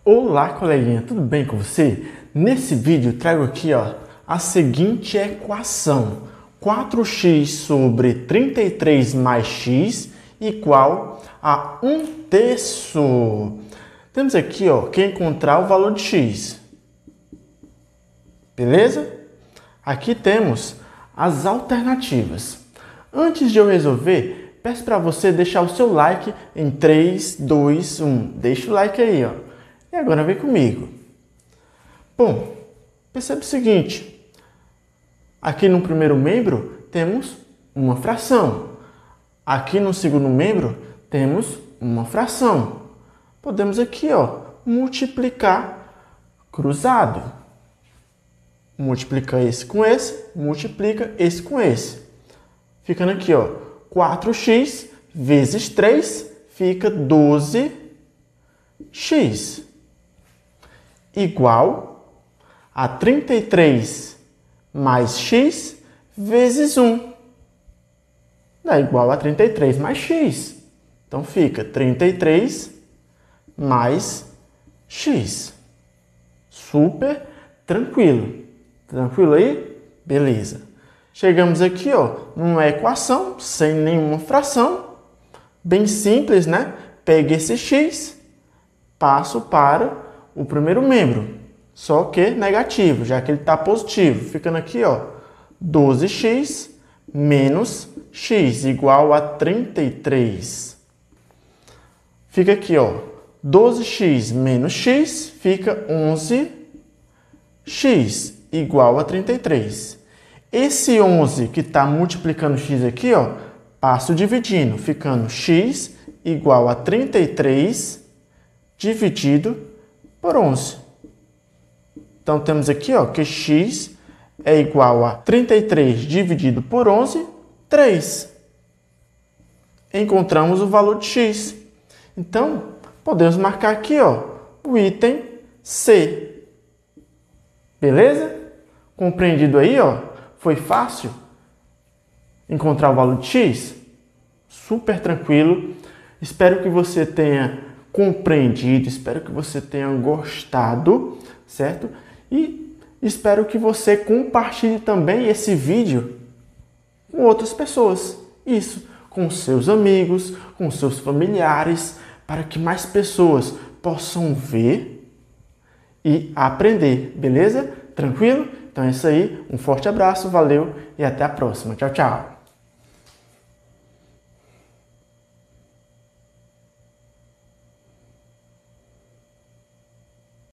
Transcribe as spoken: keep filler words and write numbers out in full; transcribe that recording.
Olá, coleguinha, tudo bem com você? Nesse vídeo trago aqui ó, a seguinte equação: quatro x sobre trinta e três mais x igual a um terço. Temos aqui ó, que encontrar o valor de x. Beleza? Aqui temos as alternativas. Antes de eu resolver, peço para você deixar o seu like em três, dois, um. Deixa o like aí, ó. E agora vem comigo. Bom, percebe o seguinte. Aqui no primeiro membro temos uma fração. Aqui no segundo membro temos uma fração. Podemos aqui, ó, multiplicar cruzado. Multiplica esse com esse, multiplica esse com esse. Ficando aqui, ó, quatro x vezes três fica doze x. Igual a trinta e três mais x vezes um. Dá igual a trinta e três mais x. Então, fica trinta e três mais x. Super tranquilo. Tranquilo aí? Beleza. Chegamos aqui, ó, numa equação sem nenhuma fração. Bem simples, né? Pego esse x, passo para o primeiro membro, só que negativo, já que ele está positivo. Ficando aqui, ó, doze x menos x igual a trinta e três. Fica aqui, ó, doze x menos x fica onze x igual a trinta e três. Esse onze que está multiplicando x aqui, ó, passo dividindo, ficando x igual a trinta e três dividido por onze. Então, temos aqui ó, que x é igual a trinta e três dividido por onze, três. Encontramos o valor de x. Então, podemos marcar aqui ó, o item C. Beleza? Compreendido aí, ó? Foi fácil encontrar o valor de x? Super tranquilo. Espero que você tenha compreendido, espero que você tenha gostado, certo? E espero que você compartilhe também esse vídeo com outras pessoas. Isso, com seus amigos, com seus familiares, para que mais pessoas possam ver e aprender, beleza? Tranquilo? Então é isso aí, um forte abraço, valeu e até a próxima. Tchau, tchau!